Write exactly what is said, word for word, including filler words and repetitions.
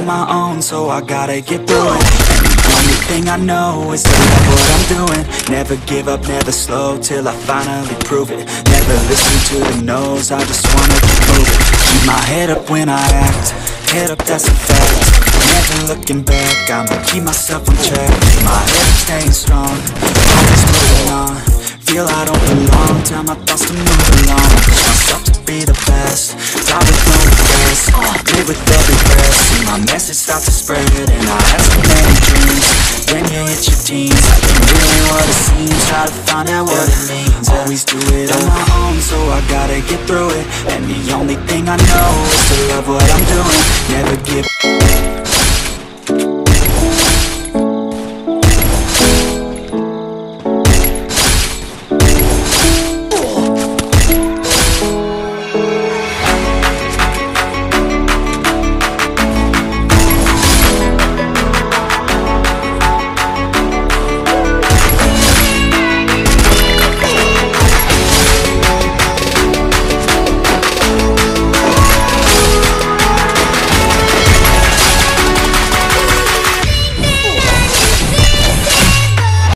on my own, so I gotta get through it. And the only thing I know is to love what I'm doing. Never give up, never slow, till I finally prove it. Never listen to the no's, I just wanna keep moving. Keep my head up when I act, head up, that's a fact. Never looking back, I'ma keep myself on track. Keep my head up, staying strong, always moving on. Feel I don't belong, tell my thoughts to move along. Push myself to be the best, die with no regrets, uh, live with every breath. See my message start to spread, and I have so many dreams. When you hit your teens, I think really what it seems. Try to find out what it means. Always do it on my own, so I gotta get through it. And the only thing I know is to love what I'm doing. Never give